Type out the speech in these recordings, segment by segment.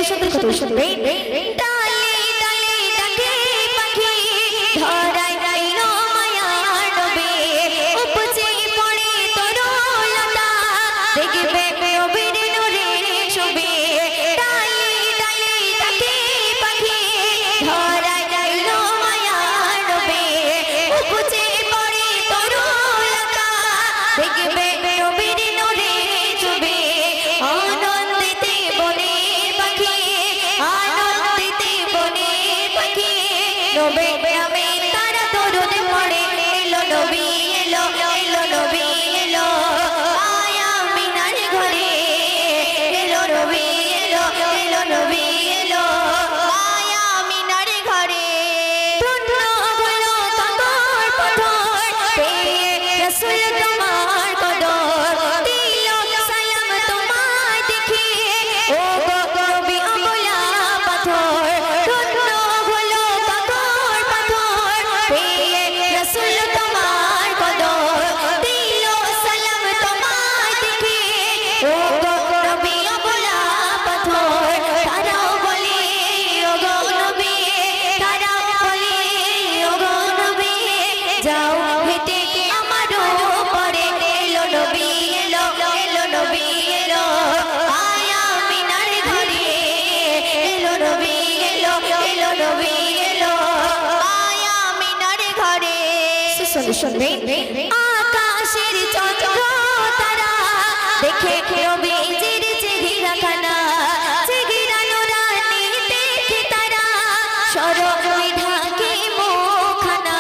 সুন্দর কথা শুনবে ডালে ডালে ডাকে পাখি ধরায় গাইলো মায়ার নবী উপচে পড়ে তরুলতা দেখবে নবীর নূরে ছবি ডালে ডালে ডাকে পাখি ধরায় গাইলো মায়ার নবী উপচে পড়ে তরুলতা দেখবে নবীর নূরে ছবি আনন্দিতে বনের পাখি আনন্দিতে বনের পাখি নবী নামে তারা দরুদ পড়ে এলো নবী এলো এলো নবী এলো আয়া মিনার ঘরে এলো নবী এলো এলো নবী এলো আয়া মিনার ঘরে ধন্য হলো কাকর পাথর পেয়ে রাসূল তোমার কদর দিল সালাম তোমায় দেখে ও গো নবী আমলা পাথর ধন্য হলো কাকর পাথর পেয়ে রাসূল তোমার কদর দিল সালাম তোমায় দেখে ও গো নবী আমলা পাথর তারাও বলে ও গো নবী তারাও বলে ও গো নবী যাও হেঁটে আমারও পরে এলো নবী এলো এলো নবী এলো আয়া মিনার ঘরে এলো নবী এলো এলো নবী এলো আয়া মিনার ঘরে শুনবে আকাশের চন্দ্র তারা দেখে নবীজির চেহারাখানা চেহারা নুরানি দেখে তারা শরমে ঢাকে মুখখানা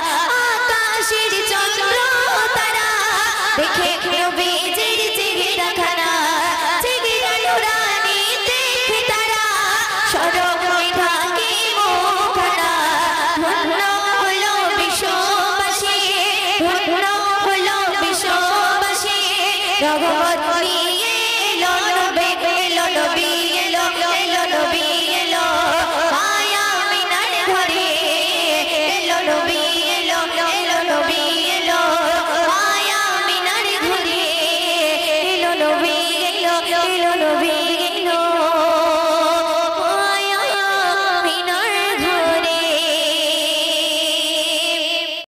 আকাশের চন্দ্র তারা দেখে নবীজির চেহারাখানা চেহারা নুরানি দেখে তারা শরমে ঢাকে মুখখানা ধন্য হলো বিশ্ববাসী ধন্য হলো বিশ্ববাসী রহমত নিয়ে এলো নবী